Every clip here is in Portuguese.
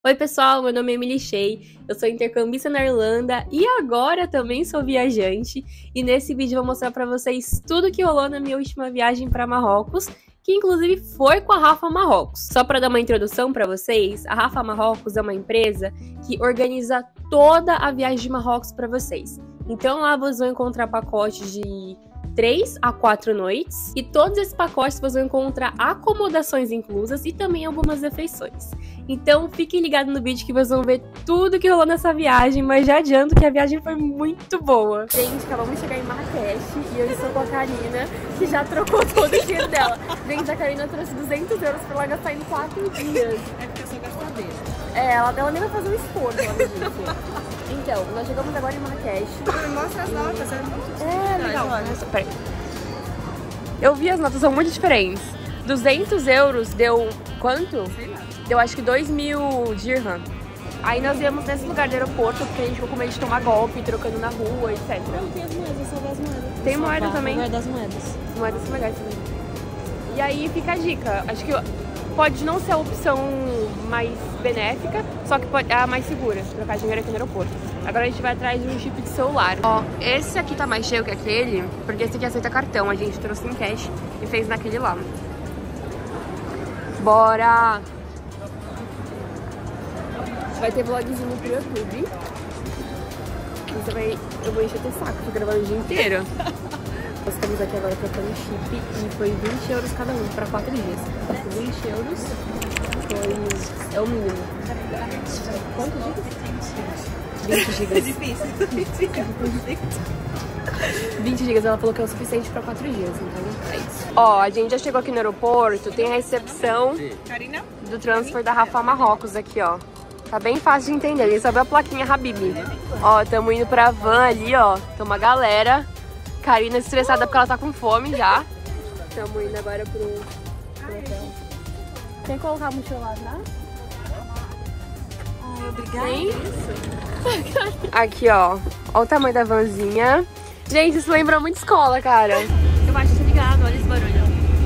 Oi pessoal, meu nome é Emily Shea, eu sou intercambista na Irlanda e agora também sou viajante. E nesse vídeo eu vou mostrar pra vocês tudo que rolou na minha última viagem para Marrocos, que inclusive foi com a Rafa Marrocos. Só para dar uma introdução para vocês, a Rafa Marrocos é uma empresa que organiza toda a viagem de Marrocos para vocês. Então lá vocês vão encontrar pacotes de 3 a 4 noites, e todos esses pacotes vocês vão encontrar acomodações inclusas e também algumas refeições. Então fiquem ligados no vídeo que vocês vão ver tudo que rolou nessa viagem, mas já adianto que a viagem foi muito boa. Gente, acabamos de chegar em Marrakech e eu estou com a Karina, que já trocou todo o dinheiro dela. Gente, a Karina trouxe 200 euros pra ela gastar em 4 dias. É porque eu sou gastadeira. É, ela nem vai fazer um esforço, ela me disse. Então, nós chegamos agora em Marrakech. Mostra as notas, é muito legal. Peraí. Eu vi as notas, são muito diferentes. 200 euros deu quanto? Sei lá. Deu acho que 2.000 dirham. Aí nós íamos nesse lugar do aeroporto, porque a gente ficou com medo de tomar golpe, trocando na rua, etc. Não, tem as moedas, só das moedas. Tem moeda também? Lugar das moedas. As moedas são legais também. E aí fica a dica. Acho que pode não ser a opção mais benéfica, só que é a mais segura, trocar dinheiro aqui no aeroporto. Agora a gente vai atrás de um chip de celular. Ó, esse aqui tá mais cheio que aquele, porque esse aqui aceita cartão. A gente trouxe em cash e fez naquele lá. Bora! Vai ter vlogzinho pro YouTube. Eu vou encher teu saco, tô gravando o dia inteiro. Nós estamos aqui agora trocando chip e foi 20 euros cada um para 4 dias. 20 euros é o mínimo. Quantos gigas? 20 gigas. É difícil. 20 gigas, ela falou que é o suficiente para 4 dias, então é isso. Ó, a gente já chegou aqui no aeroporto, tem a recepção do transfer da Rafa Marrocos aqui, ó. Tá bem fácil de entender, ele só viu a plaquinha Habibi. Ó, tamo indo pra van ali, ó. Tem uma galera. Karina estressada porque ela tá com fome já. Tamo indo agora pro hotel. Quer colocar a mochila lá atrás? Ai, obrigada. Aqui, ó. Ó o tamanho da vanzinha. Gente, isso lembra muito escola, cara. Eu acho que ligado, olha esse barulho.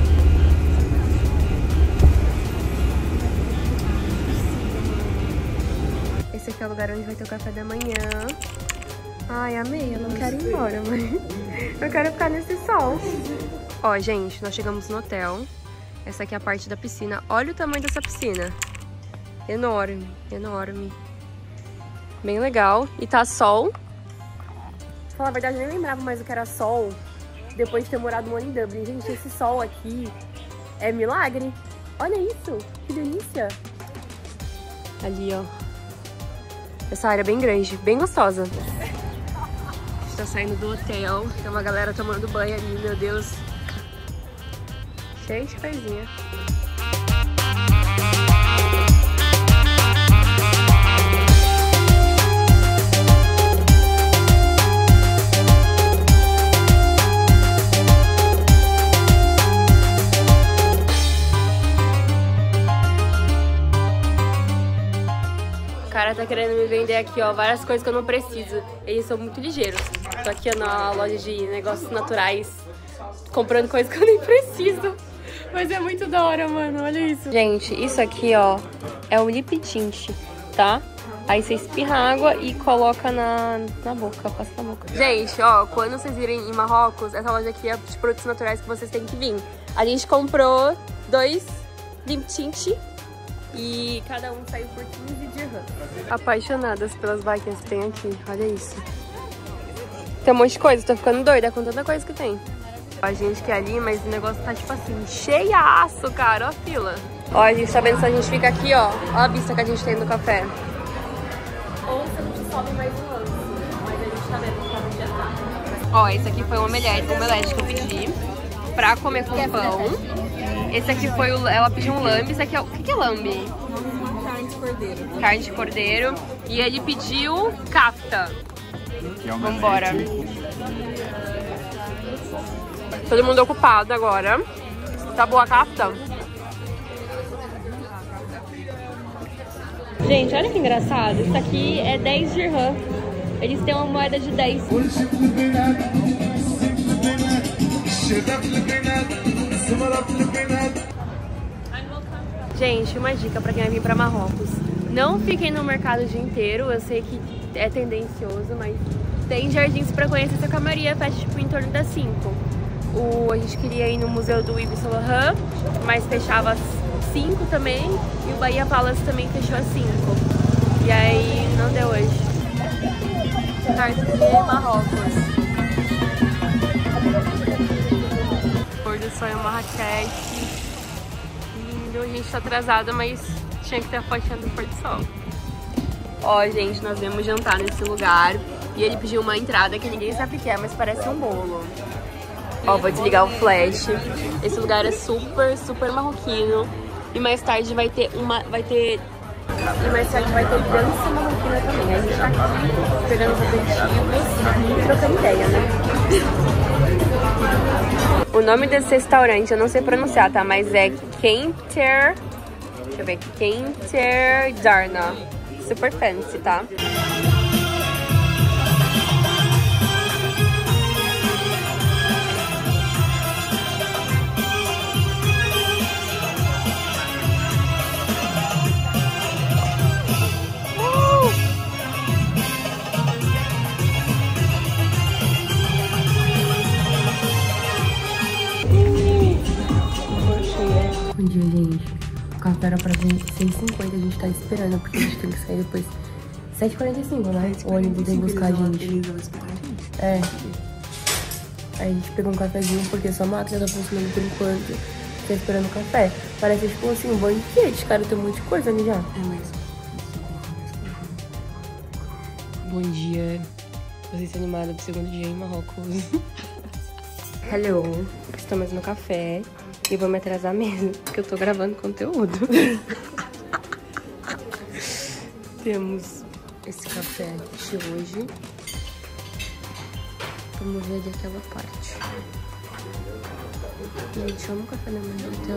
Esse aqui é o lugar onde vai ter o café da manhã. Ai, amei. Eu não quero ir embora, mas eu quero ficar nesse sol. Ó, gente, nós chegamos no hotel. Essa aqui é a parte da piscina. Olha o tamanho dessa piscina. Enorme, enorme. Bem legal. E tá sol. Pra falar a verdade, eu nem lembrava mais o que era sol depois de ter morado um ano em Dublin. Gente, esse sol aqui é milagre. Olha isso, que delícia. Ali, ó. Essa área é bem grande, bem gostosa. A gente tá saindo do hotel. Tem uma galera tomando banho ali, meu Deus. Cheio de coisinha. O cara tá querendo me vender aqui, ó, várias coisas que eu não preciso. Eles são muito ligeiros. Tô aqui ó, na loja de negócios naturais, comprando coisas que eu nem preciso. Mas é muito da hora, mano, olha isso. Gente, isso aqui, ó, é o lip tint, tá? Aí você espirra água e coloca na boca, passa na boca. Gente, ó, quando vocês virem em Marrocos, essa loja aqui é de produtos naturais que vocês têm que vir. A gente comprou 2 lip tint e cada um saiu por 15 dirhams. Apaixonadas pelas máquinas que tem aqui, olha isso. Tem um monte de coisa, tô ficando doida com tanta coisa que tem. A gente quer ali, mas o negócio tá tipo assim, cheiaço, cara, ó a fila. Ó, a gente tá vendo se a gente fica aqui, ó a vista que a gente tem no café. Ou se a gente sobe mais um lance, mas a gente tá vendo que a gente já tá. Ó, esse aqui foi o omelete que eu pedi pra comer com pão. Esse aqui foi ela pediu um lambe, esse aqui é o que é lambe? Carne de cordeiro. Carne de cordeiro. E ele pediu kafta. Vambora. Todo mundo ocupado agora. Tá boa a kafta? Gente, olha que engraçado. Isso aqui é 10 dirham. Eles têm uma moeda de 10. Gente, uma dica pra quem vai vir pra Marrocos. Não fiquem no mercado o dia inteiro, eu sei que é tendencioso, mas tem jardins pra conhecer. Só que a maioria fecha tipo em torno das 5. A gente queria ir no museu do Yves Saint Laurent, mas fechava às 5 também, e o Bahia Palace também fechou às 5. E aí não deu hoje. Cartier Marrocos. Pôr do sol em Marrakech. Lindo, a gente tá atrasada, mas tinha que ter a fotinha do pôr do sol. Ó, gente, nós viemos jantar nesse lugar e ele pediu uma entrada que ninguém sabe o que é, mas parece um bolo. Ó, vou desligar o flash. Esse lugar é super, super marroquino. E mais tarde vai ter dança marroquina também. A gente tá aqui pegando os aperitivos e trocando ideia, né? O nome desse restaurante eu não sei pronunciar, tá? Mas é Kenter... Deixa eu ver. Kenter Darna. Super fancy, tá? Bom dia, gente. O café era pra vir 6h50, a gente tá esperando, porque a gente tem que sair depois 7h45, né? O ônibus vem buscar a gente. Eles vão esperar a gente. É. Aí a gente pegou um cafezinho, porque só a máquina tá funcionando por enquanto. Tá esperando o café. Parece tipo assim, um banquete, cara. Tem um monte de coisa ali já. É, mas... Bom dia. Vocês estão animados pro segundo dia em Marrocos. Hello. Estamos no café. E vou me atrasar mesmo, porque eu tô gravando conteúdo. Temos esse café de hoje. Vamos ver daquela parte. Gente, eu amo café da manhã, então...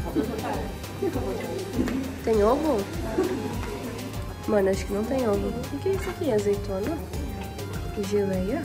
Tem ovo? Mano, acho que não tem ovo. O que é isso aqui? Azeitona? Geleia?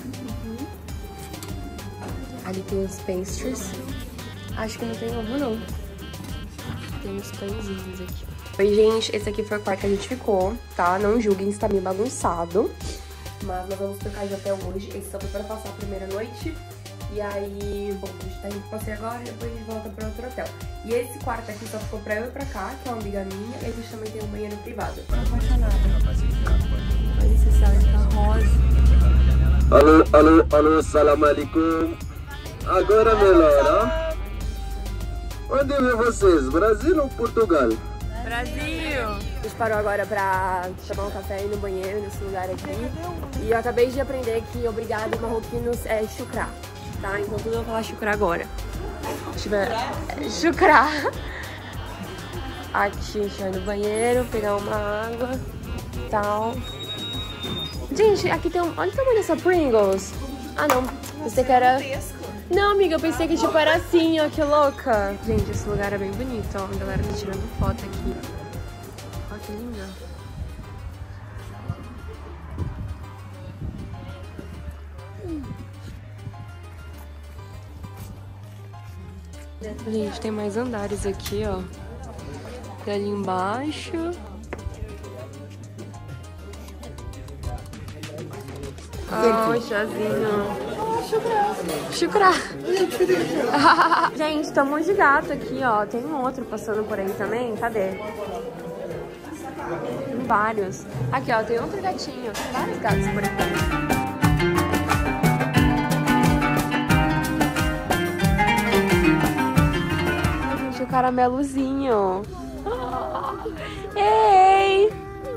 Ali tem os pastries. Acho que não tem ovo, não. Tem uns pãezinhos aqui. Oi, gente. Esse aqui foi o quarto que a gente ficou, tá? Não julguem se tá meio bagunçado. Mas nós vamos trocar de hotel hoje. Esse só foi pra passar a primeira noite. E aí, bom, a gente tá indo pro passeio agora e depois a gente volta pra outro hotel. E esse quarto aqui só ficou pra eu e pra cá, que é uma amiga minha. E a gente também tem um banheiro privado. Tô apaixonada. Olha esse céu, ele tá rosa. Alô, salam alaikum. Agora melhora. Onde vem vocês? Brasil ou Portugal? Brasil! A gente parou agora pra tomar um café e ir no banheiro, nesse lugar aqui. E eu acabei de aprender que obrigado em marroquinos é chucrá, tá? Então tudo eu vou falar chucrá agora. Chucrá. Aqui, a gente vai no banheiro, pegar uma água e tal. Gente, aqui tem um... Olha o tamanho dessa Pringles. Ah, não. Pensei que era... Não, amiga, eu pensei que tipo era assim, ó, que louca. Gente, esse lugar é bem bonito, ó. A galera tá tirando foto aqui. Olha que linda. Gente, tem mais andares aqui, ó. Tem ali embaixo. Ah, o chazinho. Chucrá. Gente, tamo de gato aqui, ó. Tem um outro passando por aí também. Cadê? Tem vários. Aqui, ó, tem outro gatinho. Tem vários gatos por aqui. Gente, o caramelozinho. Ei!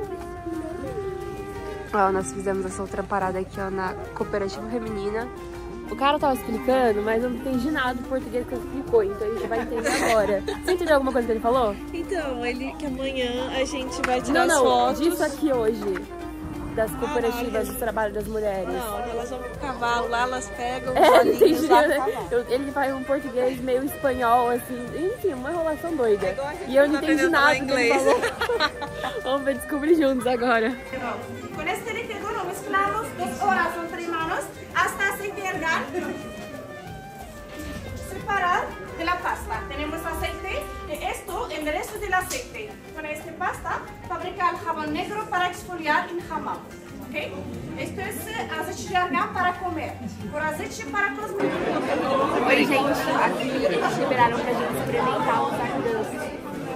Ó, nós fizemos essa outra parada aqui, ó, na cooperativa feminina. O cara tava explicando, mas eu não entendi nada do português que ele explicou, então a gente vai entender agora. Você entendeu alguma coisa que ele falou? Então, ele que amanhã a gente vai tirar as fotos. Disso aqui hoje. Das cooperativas de trabalho das mulheres. Não, elas vão pro cavalo lá, elas pegam os entendi, lá né? Ele faz um português meio espanhol, assim, enfim, uma enrolação doida. E eu não entendi nada do que ele falou. Vamos ver, descobrir juntos agora. Con este líquido lo mezclamos 2 horas entre manos hasta se pegar. preparar de la pasta. Tenemos aceite y esto en el resto del aceite. Con esta pasta fabricar jabón negro para exfoliar en jamón. ¿Okay? Esto es azeite de argão para comer. Por azeite para cosméticos. Oi, gente. Aqui eles liberaram pra gente experimentar os arganços.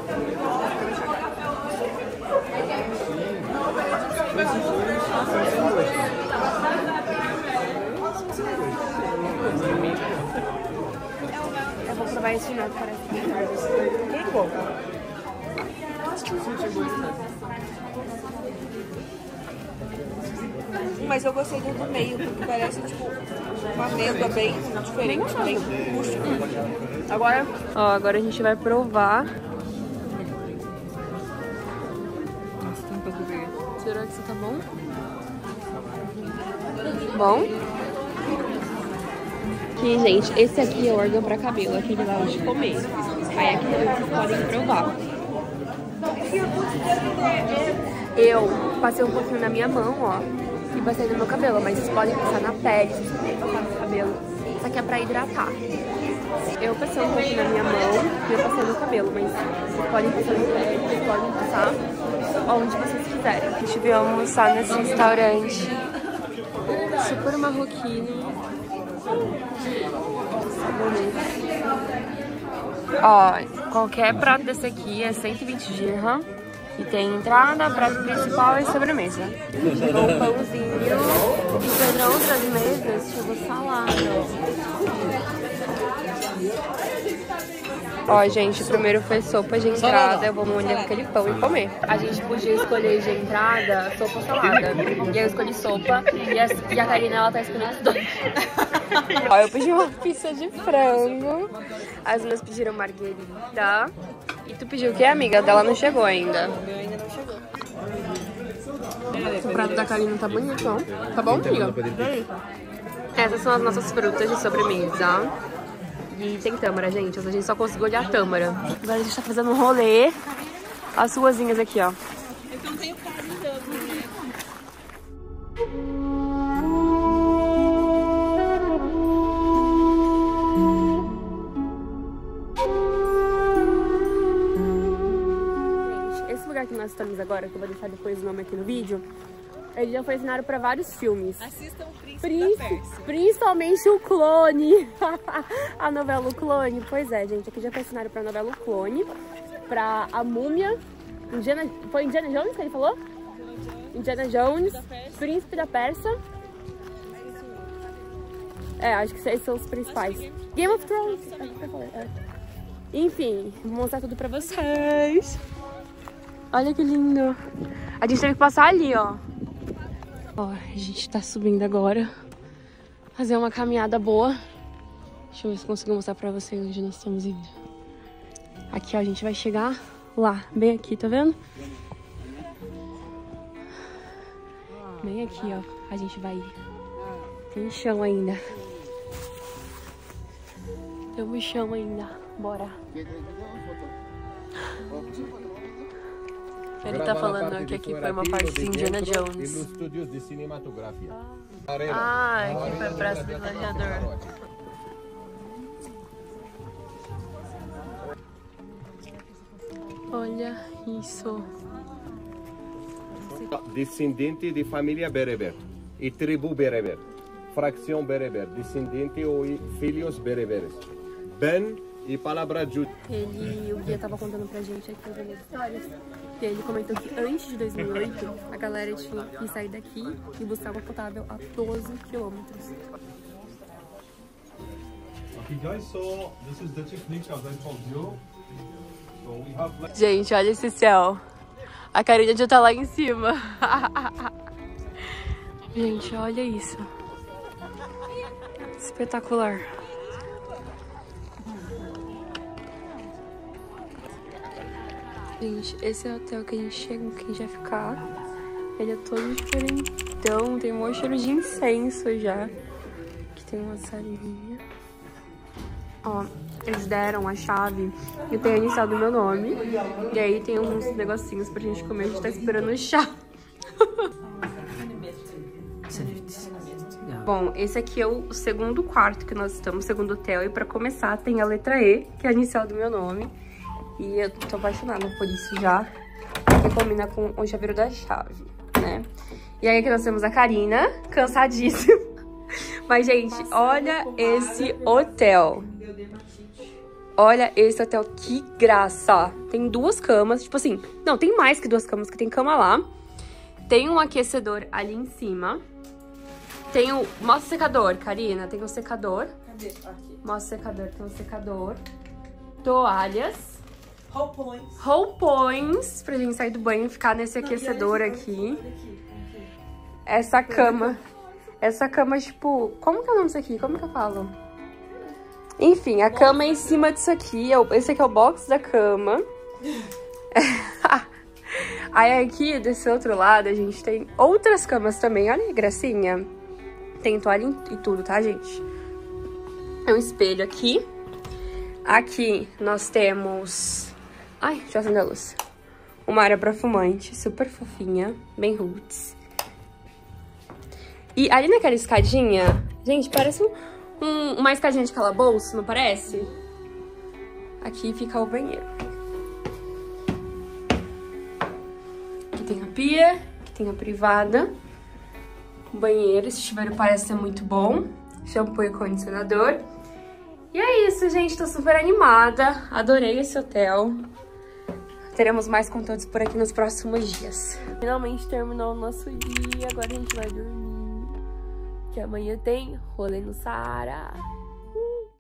Eu vou provar esse de novo, parece bem bom. Mas eu gostei do meio, porque parece tipo uma amêndoa bem diferente, bem rústica. Agora a gente vai provar. Será que isso tá bom? Bom? Aqui, gente, esse aqui é o órgão pra cabelo, aquele lá de comer. Aí aqui vocês podem provar. Eu passei um pouquinho na minha mão, ó, e passei no meu cabelo, mas vocês podem passar na pele, vocês podem passar no cabelo. Isso aqui é pra hidratar. Eu passei um pouquinho na minha mão e eu passei no cabelo, mas vocês podem passar na pele, vocês podem passar onde vocês quiserem. A gente veio almoçar nesse restaurante super marroquino. Ó, qualquer prato desse aqui é 120 dirham. E tem entrada, prato principal e sobremesa. Chegou o pãozinho. E para outras mesas chegou salada. Ó, gente, o primeiro foi sopa de entrada. Eu vou molhar aquele pão e comer. A gente podia escolher de entrada sopa ou salada. E eu escolhi sopa. E a Karina, ela tá escolhendo os dois. Ó, eu pedi uma pizza de frango. As meninas pediram marguerita. E tu pediu o que, amiga? Dela não chegou ainda. O meu ainda não chegou. O prato da Karina tá bonito, ó. Tá bom, amiga? Essas são as nossas frutas de sobremesa. E tem tâmara, gente. A gente só conseguiu olhar a tâmara. Agora a gente tá fazendo um rolê. As ruazinhas aqui, ó. É que eu não tenho casa em Dublin, né? Esse lugar que nós estamos agora, que eu vou deixar depois o nome aqui no vídeo, ele já foi cenário para vários filmes. Assistam o Príncipe da Pérsia. Principalmente o Clone. A novela O Clone. Pois é, gente. Aqui já foi cenário para a novela O Clone. Para a Múmia. Foi Indiana Jones que ele falou? Indiana Jones. Príncipe da Pérsia. É, acho que esses são os principais. Game of Thrones. Enfim, vou mostrar tudo pra vocês. Olha que lindo. A gente teve que passar ali, ó. Ó, a gente tá subindo agora. Fazer uma caminhada boa. Deixa eu ver se consigo mostrar pra vocês onde nós estamos indo. Aqui, ó, a gente vai chegar lá, bem aqui, tá vendo? Bem aqui, ó, a gente vai ir. Tem chão ainda. Tem um chão ainda. Bora. Ele tá falando que aqui foi uma parte de Indiana Jones. Ah, aqui foi a Praça do Gladiador. Olha isso. Descendente de família bereber e tribo bereber. Fracção bereber. Descendente ou filhos bereberes. Ben e palavra jud. O guia tava contando pra gente aqui as histórias. E ele comentou que antes de 2008, a galera tinha que sair daqui e buscar água potável a 12 quilômetros. Okay guys, so this is the technique as I told you. So we have like... Gente, olha esse céu. A Karina já tá lá em cima. Gente, olha isso. Espetacular. Gente, esse é o hotel que a gente chega, que a gente vai ficar. Ele é todo diferentão, tem um cheiro de incenso já. Aqui tem uma salinha. Ó, eles deram a chave e tem a inicial do meu nome. E aí tem uns negocinhos pra gente comer, a gente tá esperando o chá. Bom, esse aqui é o segundo quarto que nós estamos, segundo hotel. E pra começar tem a letra E, que é a inicial do meu nome. E eu tô apaixonada por isso já, porque combina com o chaveiro da chave, né? E aí aqui nós temos a Karina, cansadíssima. Mas, gente, olha esse hotel. Olha esse hotel, que graça. Tem 2 camas, tipo assim, não, tem mais que 2 camas, que tem cama lá. Tem um aquecedor ali em cima. Tem o... Mostra o secador, Karina. Tem um secador. Cadê? Aqui. Mostra o secador. Tem um secador. Toalhas. Roupões. Roupões. Pra gente sair do banho e ficar nesse aquecedor aqui. Essa cama. Essa cama, tipo... Como que é o nome disso aqui? Como que eu falo? Enfim, a cama é em cima disso aqui. Esse aqui é o box da cama. Aí aqui, desse outro lado, a gente tem outras camas também. Olha que gracinha. Tem toalha e tudo, tá, gente? É um espelho aqui. Aqui nós temos... Ai, deixa eu acender a luz. Uma área pra fumante, super fofinha, bem roots. E ali naquela escadinha, gente, parece uma escadinha de calabouço, não parece? Aqui fica o banheiro. Aqui tem a pia, aqui tem a privada. Banheiro, esse chuveiro parece ser muito bom. Shampoo e condicionador. E é isso, gente. Tô super animada. Adorei esse hotel. Teremos mais conteúdos por aqui nos próximos dias. Finalmente terminou o nosso dia. Agora a gente vai dormir. Que amanhã tem rolê no Saara.